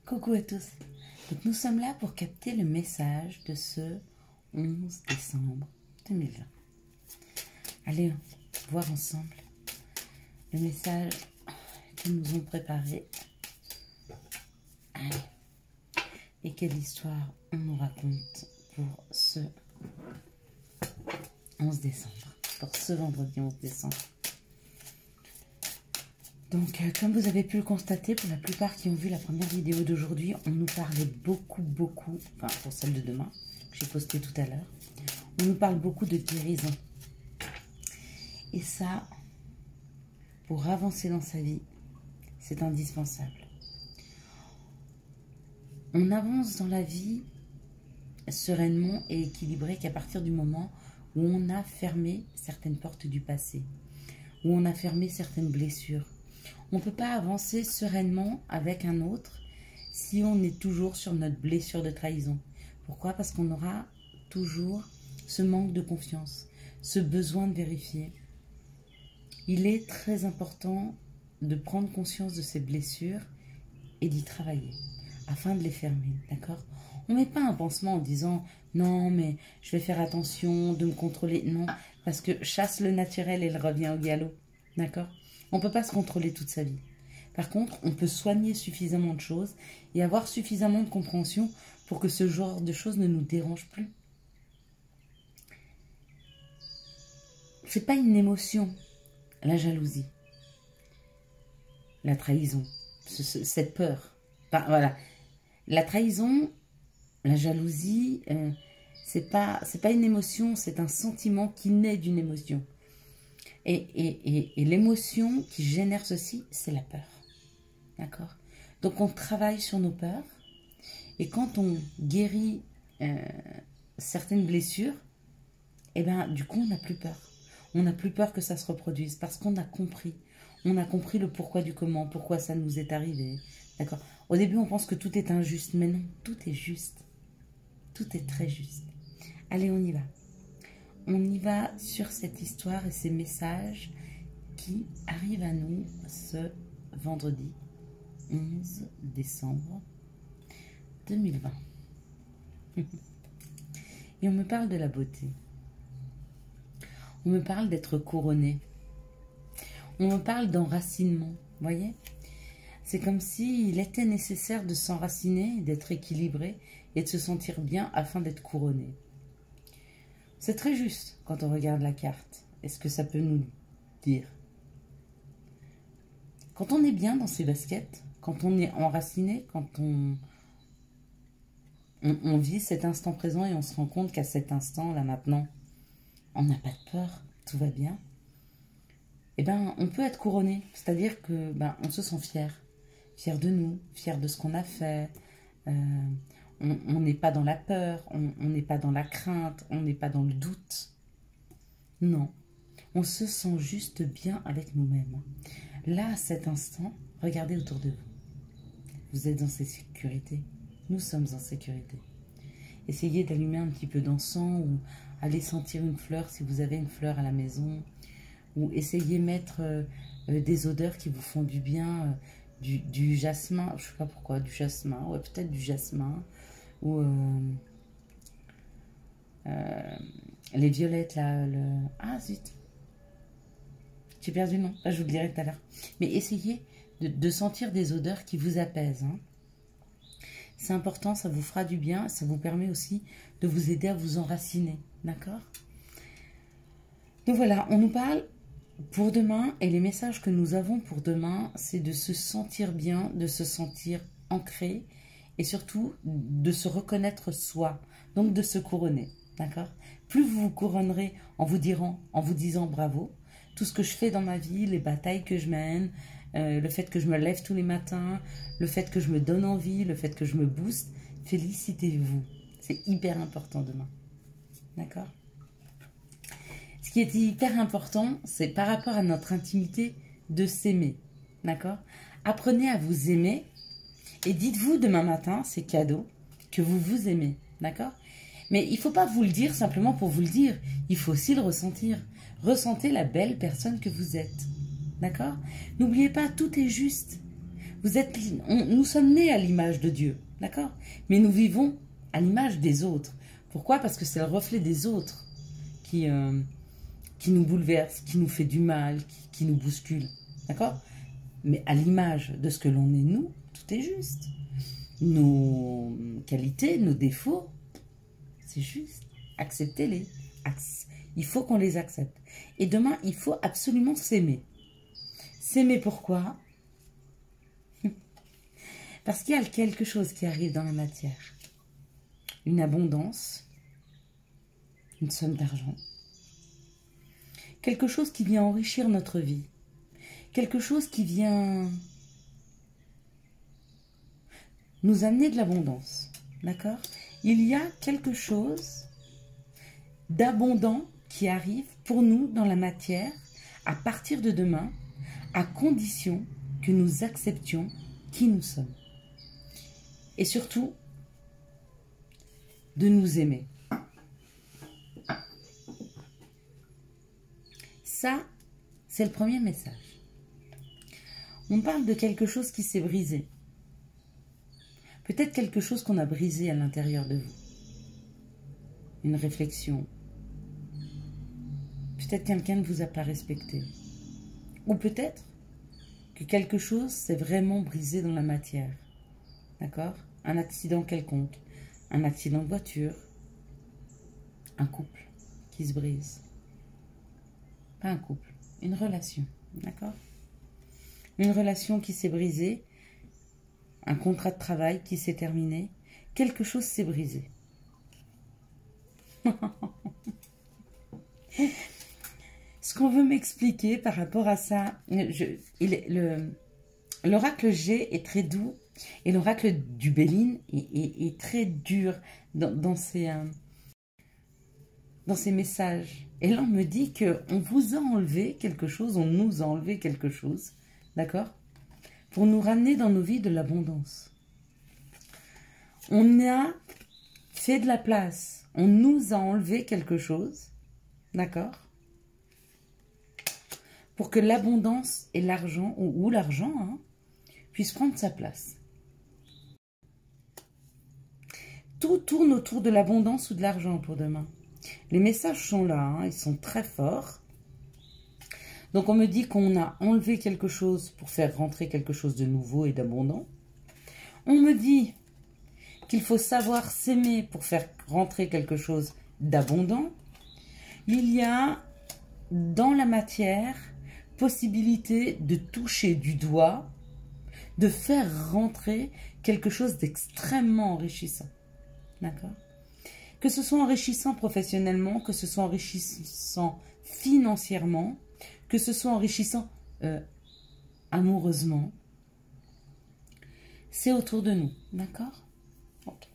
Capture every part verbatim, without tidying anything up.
Coucou à tous. Donc nous sommes là pour capter le message de ce onze décembre deux mille vingt. Allez voir ensemble le message qu'ils nous ont préparé. Allez. Et quelle histoire on nous raconte pour ce onze décembre, pour ce vendredi onze décembre. Donc, euh, comme vous avez pu le constater, pour la plupart qui ont vu la première vidéo d'aujourd'hui, on nous parlait beaucoup, beaucoup, enfin pour celle de demain, que j'ai postée tout à l'heure, on nous parle beaucoup de guérison. Et ça, pour avancer dans sa vie, c'est indispensable. On avance dans la vie sereinement et équilibré qu'à partir du moment où on a fermé certaines portes du passé, où on a fermé certaines blessures. On ne peut pas avancer sereinement avec un autre si on est toujours sur notre blessure de trahison. Pourquoi? Parce qu'on aura toujours ce manque de confiance, ce besoin de vérifier. Il est très important de prendre conscience de ces blessures et d'y travailler afin de les fermer, d'accord? On ne met pas un pansement en disant « Non, mais je vais faire attention de me contrôler. » Non, parce que chasse le naturel et il revient au galop, d'accord? On ne peut pas se contrôler toute sa vie. Par contre, on peut soigner suffisamment de choses et avoir suffisamment de compréhension pour que ce genre de choses ne nous dérange plus. Ce n'est pas une émotion, la jalousie, la trahison, ce, ce, cette peur. Enfin, voilà. La trahison, la jalousie, euh, ce n'est pas, c'est pas une émotion, c'est un sentiment qui naît d'une émotion. Et, et, et, et l'émotion qui génère ceci, c'est la peur. D'accord? Donc, on travaille sur nos peurs. Et quand on guérit euh, certaines blessures, eh ben, du coup, on n'a plus peur. On n'a plus peur que ça se reproduise parce qu'on a compris. On a compris le pourquoi du comment, pourquoi ça nous est arrivé. D'accord? Au début, on pense que tout est injuste, mais non, tout est juste. Tout est très juste. Allez, on y va. On y va sur cette histoire et ces messages qui arrivent à nous ce vendredi onze décembre deux mille vingt. Et on me parle de la beauté. On me parle d'être couronné. On me parle d'enracinement. Vous voyez? C'est comme s'il était nécessaire de s'enraciner, d'être équilibré et de se sentir bien afin d'être couronné. C'est très juste quand on regarde la carte. Est-ce que ça peut nous dire? Quand on est bien dans ses baskets, quand on est enraciné, quand on, on, on vit cet instant présent et on se rend compte qu'à cet instant, là maintenant, on n'a pas de peur, tout va bien, eh ben, on peut être couronné. C'est-à-dire que ben, on se sent fier. Fier de nous, fier de ce qu'on a fait. Euh, On n'est pas dans la peur, on n'est pas dans la crainte, on n'est pas dans le doute. Non, on se sent juste bien avec nous-mêmes. Là, à cet instant, regardez autour de vous. Vous êtes en sécurité. Nous sommes en sécurité. Essayez d'allumer un petit peu d'encens ou allez sentir une fleur si vous avez une fleur à la maison. Ou essayez de mettre euh, des odeurs qui vous font du bien, euh, du, du jasmin, je ne sais pas pourquoi, du jasmin, ouais, peut-être du jasmin. Ou euh, euh, les violettes là, le... ah zut, j'ai perdu le nom, ah, je vous le dirai tout à l'heure. Mais essayez de, de sentir des odeurs qui vous apaisent, hein. C'est important, ça vous fera du bien, ça vous permet aussi de vous aider à vous enraciner, d'accord? Donc voilà, on nous parle pour demain et les messages que nous avons pour demain, c'est de se sentir bien, de se sentir ancré, et surtout de se reconnaître soi, donc de se couronner, d'accord? Plus vous vous couronnerez en vous, dirant, en vous disant bravo, tout ce que je fais dans ma vie, les batailles que je mène, euh, le fait que je me lève tous les matins, le fait que je me donne envie, le fait que je me booste, félicitez-vous. C'est hyper important demain, d'accord? Ce qui est hyper important, c'est par rapport à notre intimité de s'aimer, d'accord? Apprenez à vous aimer. Et dites-vous demain matin, c'est cadeau, que vous vous aimez, d'accord? Mais il ne faut pas vous le dire simplement pour vous le dire. Il faut aussi le ressentir. Ressentez la belle personne que vous êtes, d'accord? N'oubliez pas, tout est juste. Vous êtes, on, nous sommes nés à l'image de Dieu, d'accord? Mais nous vivons à l'image des autres. Pourquoi? Parce que c'est le reflet des autres qui, euh, qui nous bouleverse, qui nous fait du mal, qui, qui nous bouscule, d'accord? Mais à l'image de ce que l'on est nous, tout est juste. Nos qualités, nos défauts, c'est juste. Acceptez-les. Il faut qu'on les accepte. Et demain, il faut absolument s'aimer. S'aimer pourquoi? Parce qu'il y a quelque chose qui arrive dans la matière. Une abondance, une somme d'argent. Quelque chose qui vient enrichir notre vie. Quelque chose qui vient nous amener de l'abondance. D'accord? Il y a quelque chose d'abondant qui arrive pour nous dans la matière à partir de demain, à condition que nous acceptions qui nous sommes. Et surtout, de nous aimer. Ça, c'est le premier message. On parle de quelque chose qui s'est brisé. Peut-être quelque chose qu'on a brisé à l'intérieur de vous. Une réflexion. Peut-être quelqu'un ne vous a pas respecté. Ou peut-être que quelque chose s'est vraiment brisé dans la matière. D'accord? Un accident quelconque. Un accident de voiture. Un couple qui se brise. Pas un couple, une relation. D'accord? Une relation qui s'est brisée. Un contrat de travail qui s'est terminé. Quelque chose s'est brisé. Ce qu'on veut m'expliquer par rapport à ça, l'oracle G est très doux et l'oracle du Béline est, est, est très dur dans, dans, ses, euh, dans ses messages. Et là, on me dit qu'on vous a enlevé quelque chose, on nous a enlevé quelque chose, d'accord? Pour nous ramener dans nos vies de l'abondance. On a fait de la place, on nous a enlevé quelque chose, d'accord? Pour que l'abondance et l'argent, ou, ou l'argent, hein, puissent prendre sa place. Tout tourne autour de l'abondance ou de l'argent pour demain. Les messages sont là, hein, ils sont très forts. Donc on me dit qu'on a enlevé quelque chose pour faire rentrer quelque chose de nouveau et d'abondant. On me dit qu'il faut savoir s'aimer pour faire rentrer quelque chose d'abondant. Il y a dans la matière possibilité de toucher du doigt, de faire rentrer quelque chose d'extrêmement enrichissant. D'accord? Que ce soit enrichissant professionnellement, que ce soit enrichissant financièrement, que ce soit enrichissant euh, amoureusement, c'est autour de nous. D'accord? Ok.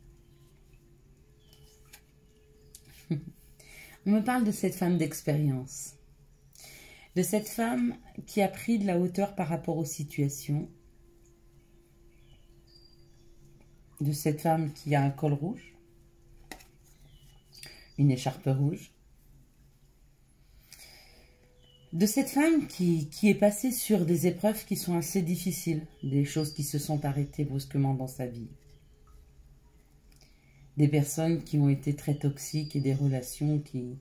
On me parle de cette femme d'expérience. De cette femme qui a pris de la hauteur par rapport aux situations. De cette femme qui a un col rouge. Une écharpe rouge. De cette femme qui, qui est passée sur des épreuves qui sont assez difficiles. Des choses qui se sont arrêtées brusquement dans sa vie. Des personnes qui ont été très toxiques et des relations qui...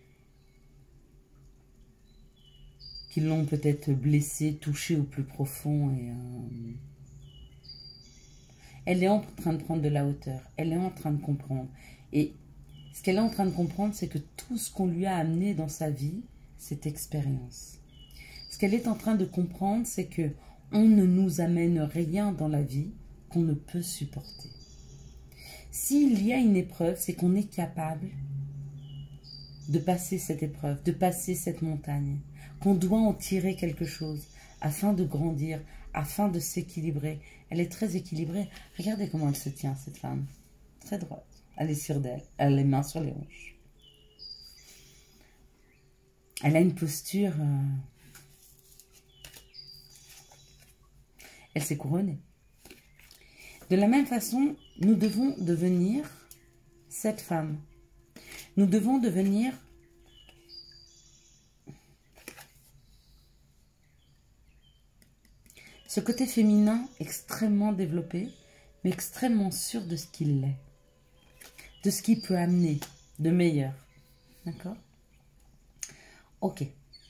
qui l'ont peut-être blessée, touchée au plus profond. Et, euh, elle est en train de prendre de la hauteur. Elle est en train de comprendre. Et ce qu'elle est en train de comprendre, c'est que tout ce qu'on lui a amené dans sa vie, c'est expérience. Ce qu'elle est en train de comprendre, c'est que on ne nous amène rien dans la vie qu'on ne peut supporter. S'il y a une épreuve, c'est qu'on est capable de passer cette épreuve, de passer cette montagne, qu'on doit en tirer quelque chose afin de grandir, afin de s'équilibrer. Elle est très équilibrée. Regardez comment elle se tient, cette femme. Très droite. Elle est sûre d'elle. Elle a les mains sur les hanches. Elle a une posture... Euh... Elle s'est couronnée. De la même façon, nous devons devenir cette femme. Nous devons devenir Ce côté féminin extrêmement développé, mais extrêmement sûr de ce qu'il est. De ce qu'il peut amener de meilleur. D'accord? Ok.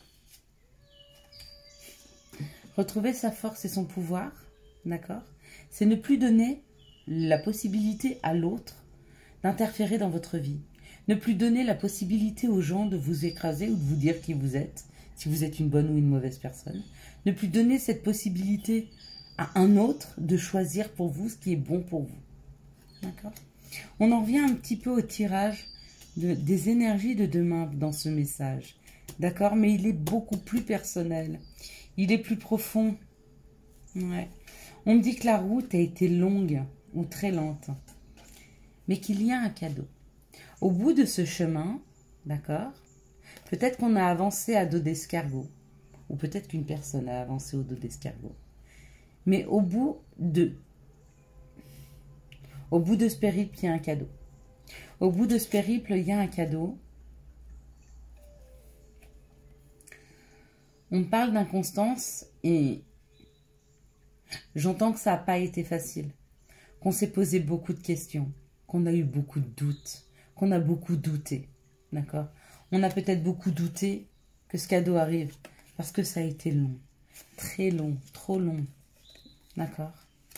Retrouver sa force et son pouvoir. D'accord? C'est ne plus donner la possibilité à l'autre d'interférer dans votre vie. Ne plus donner la possibilité aux gens de vous écraser ou de vous dire qui vous êtes, si vous êtes une bonne ou une mauvaise personne. Ne plus donner cette possibilité à un autre de choisir pour vous ce qui est bon pour vous. D'accord? On en revient un petit peu au tirage de, des énergies de demain dans ce message. D'accord? Mais il est beaucoup plus personnel. Il est plus profond. Ouais. On me dit que la route a été longue ou très lente. Mais qu'il y a un cadeau. Au bout de ce chemin, d'accord, peut-être qu'on a avancé à dos d'escargot, ou peut-être qu'une personne a avancé au dos d'escargot. Mais au bout de, au bout de ce périple, il y a un cadeau. Au bout de ce périple, il y a un cadeau. On parle d'inconstance et j'entends que ça n'a pas été facile, qu'on s'est posé beaucoup de questions, qu'on a eu beaucoup de doutes, qu'on a beaucoup douté, d'accord? On a peut-être beaucoup douté que ce cadeau arrive, parce que ça a été long, très long, trop long, d'accord?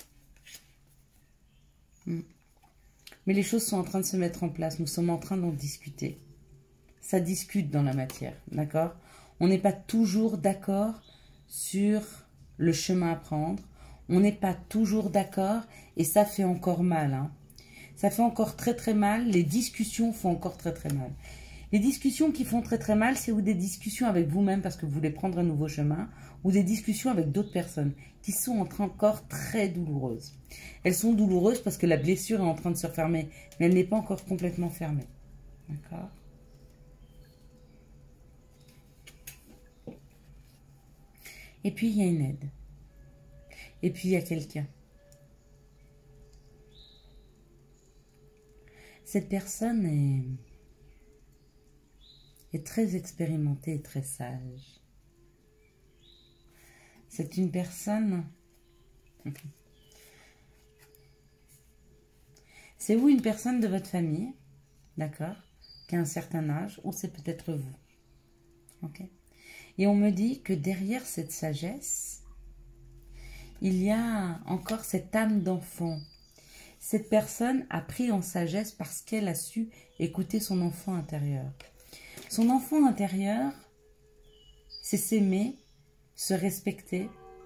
Mais les choses sont en train de se mettre en place, nous sommes en train d'en discuter. Ça discute dans la matière, d'accord? On n'est pas toujours d'accord sur le chemin à prendre, on n'est pas toujours d'accord et ça fait encore mal, hein? Ça fait encore très très mal, les discussions font encore très très mal. Les discussions qui font très très mal, c'est ou des discussions avec vous-même parce que vous voulez prendre un nouveau chemin, ou des discussions avec d'autres personnes qui sont en train encore très douloureuses. Elles sont douloureuses parce que la blessure est en train de se refermer, mais elle n'est pas encore complètement fermée. D'accord? Et puis il y a une aide. Et puis il y a quelqu'un. Cette personne est, est très expérimentée et très sage. C'est une personne... C'est vous une personne de votre famille, d'accord, qui a un certain âge, ou c'est peut-être vous. Ok. Et on me dit que derrière cette sagesse, il y a encore cette âme d'enfant. Cette personne a pris en sagesse parce qu'elle a su écouter son enfant intérieur. Son enfant intérieur, c'est s'aimer, se respecter.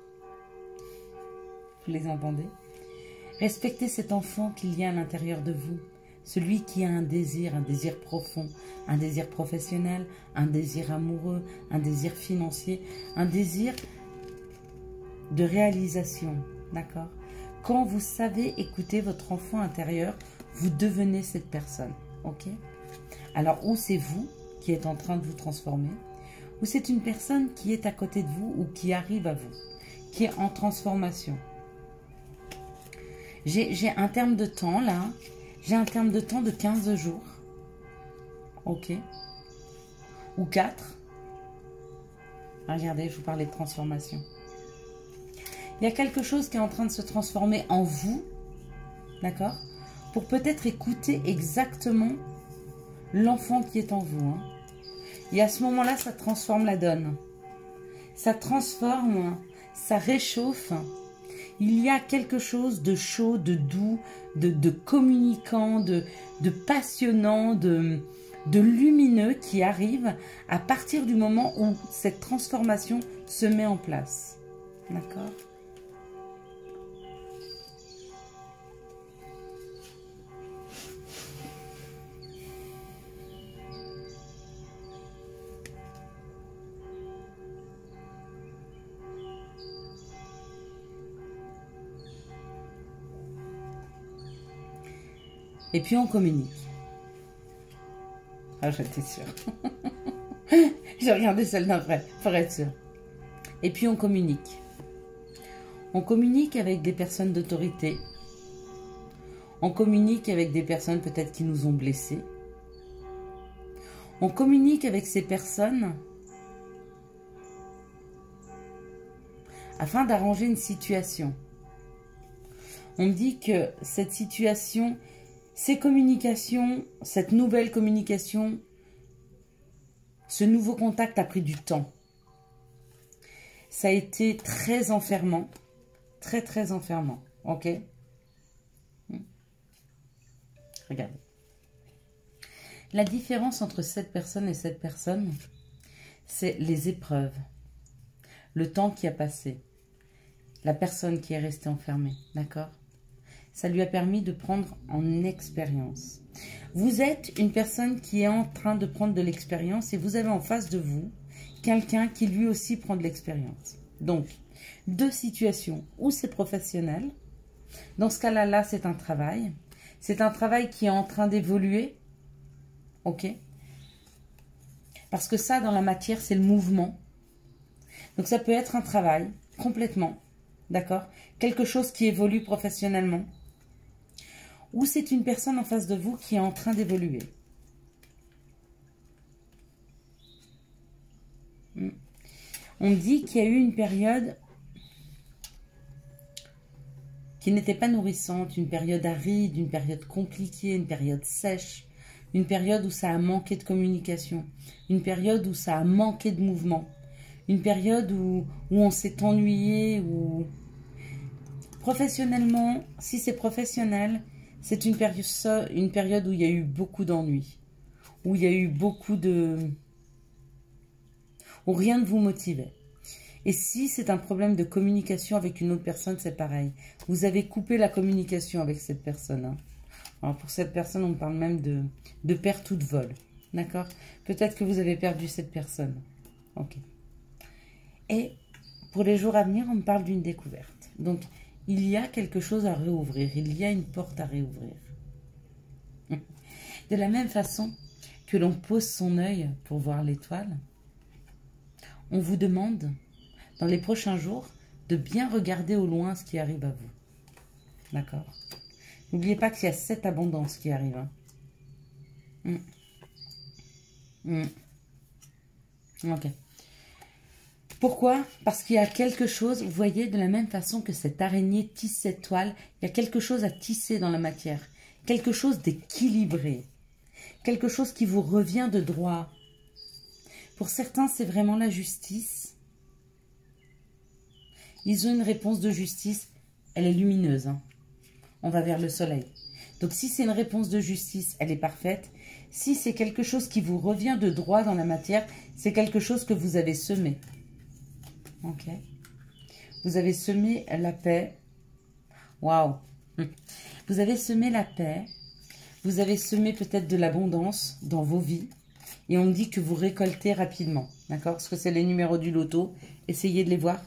Vous les entendez? Respectez cet enfant qu'il y a à l'intérieur de vous. Celui qui a un désir, un désir profond, un désir professionnel, un désir amoureux, un désir financier, un désir de réalisation. D'accord? Quand vous savez écouter votre enfant intérieur, vous devenez cette personne. Ok? Alors, ou c'est vous qui êtes en train de vous transformer, ou c'est une personne qui est à côté de vous ou qui arrive à vous, qui est en transformation. J'ai un terme de temps là, j'ai un terme de temps de quinze jours. Ok? Ou quatre. Regardez, je vous parlais de transformation. Il y a quelque chose qui est en train de se transformer en vous, d'accord? Pour peut-être écouter exactement l'enfant qui est en vous. Hein. Et à ce moment-là, ça transforme la donne. Ça transforme, ça réchauffe. Il y a quelque chose de chaud, de doux, de, de communicant, de, de passionnant, de, de lumineux qui arrive à partir du moment où cette transformation se met en place. D'accord ? Et puis on communique. Ah, j'étais sûre. J'ai regardé celle d'après, pour être sûre. Et puis on communique. On communique avec des personnes d'autorité. On communique avec des personnes peut-être qui nous ont blessés. On communique avec ces personnes afin d'arranger une situation. On me dit que cette situation, ces communications, cette nouvelle communication, ce nouveau contact a pris du temps. Ça a été très enfermant, très très enfermant, ok? Regardez. La différence entre cette personne et cette personne, c'est les épreuves, le temps qui a passé, la personne qui est restée enfermée, d'accord? Ça lui a permis de prendre en expérience. Vous êtes une personne qui est en train de prendre de l'expérience et vous avez en face de vous quelqu'un qui lui aussi prend de l'expérience. Donc, deux situations où c'est professionnel. Dans ce cas-là, là, c'est un travail. C'est un travail qui est en train d'évoluer. Ok? Parce que ça, dans la matière, c'est le mouvement. Donc, ça peut être un travail, complètement. D'accord? Quelque chose qui évolue professionnellement. Ou c'est une personne en face de vous qui est en train d'évoluer. On dit qu'il y a eu une période qui n'était pas nourrissante, une période aride, une période compliquée, une période sèche, une période où ça a manqué de communication, une période où ça a manqué de mouvement, une période où, où on s'est ennuyé, où professionnellement, si c'est professionnel, c'est une période, une période où il y a eu beaucoup d'ennuis, où il y a eu beaucoup de... où rien ne vous motivait. Et si c'est un problème de communication avec une autre personne, c'est pareil. Vous avez coupé la communication avec cette personne. Hein. Alors pour cette personne, on parle même de, de perte ou de vol. D'accord? Peut-être que vous avez perdu cette personne. Ok. Et pour les jours à venir, on me parle d'une découverte. Donc, il y a quelque chose à réouvrir. Il y a une porte à réouvrir. De la même façon que l'on pose son œil pour voir l'étoile, on vous demande, dans les prochains jours, de bien regarder au loin ce qui arrive à vous. D'accord? N'oubliez pas qu'il y a cette abondance qui arrive. Hein. Mmh. Mmh. Ok. Pourquoi? Parce qu'il y a quelque chose, vous voyez, de la même façon que cette araignée tisse cette toile, il y a quelque chose à tisser dans la matière. Quelque chose d'équilibré. Quelque chose qui vous revient de droit. Pour certains, c'est vraiment la justice. Ils ont une réponse de justice. Elle est lumineuse. Hein. On va vers le soleil. Donc, si c'est une réponse de justice, elle est parfaite. Si c'est quelque chose qui vous revient de droit dans la matière, c'est quelque chose que vous avez semé. Ok. Vous avez semé la paix. Waouh. Vous avez semé la paix. Vous avez semé peut-être de l'abondance dans vos vies. Et on me dit que vous récoltez rapidement. D'accord? Parce que c'est les numéros du loto. Essayez de les voir.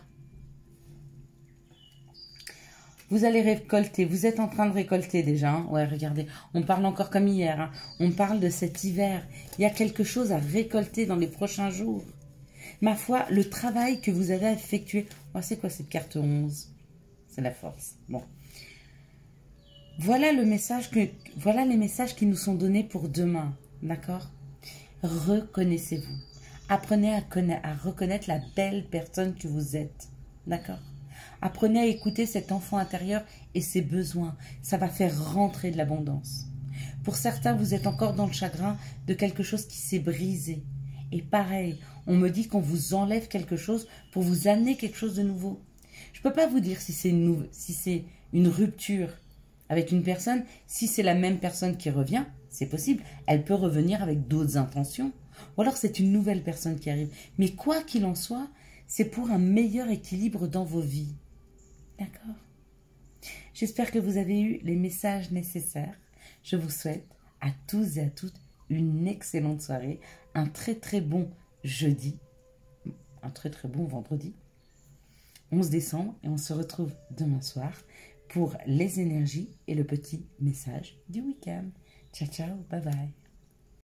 Vous allez récolter. Vous êtes en train de récolter déjà. Hein? Ouais, regardez. On parle encore comme hier. Hein? On parle de cet hiver. Il y a quelque chose à récolter dans les prochains jours. Ma foi, le travail que vous avez effectué... Oh, c'est quoi cette carte onze? C'est la force. Bon. Voilà le message que... Voilà les messages qui nous sont donnés pour demain. D'accord? Reconnaissez-vous. Apprenez à, à reconnaître la belle personne que vous êtes. D'accord? Apprenez à écouter cet enfant intérieur et ses besoins. Ça va faire rentrer de l'abondance. Pour certains, vous êtes encore dans le chagrin de quelque chose qui s'est brisé. Et pareil, on me dit qu'on vous enlève quelque chose pour vous amener quelque chose de nouveau. Je ne peux pas vous dire si c'est une, si c'est une rupture avec une personne. Si c'est la même personne qui revient, c'est possible. Elle peut revenir avec d'autres intentions. Ou alors c'est une nouvelle personne qui arrive. Mais quoi qu'il en soit, c'est pour un meilleur équilibre dans vos vies. D'accord? J'espère que vous avez eu les messages nécessaires. Je vous souhaite à tous et à toutes une excellente soirée, un très très bon jeudi, un très très bon vendredi, onze décembre, et on se retrouve demain soir pour les énergies et le petit message du week-end. Ciao, ciao, bye bye.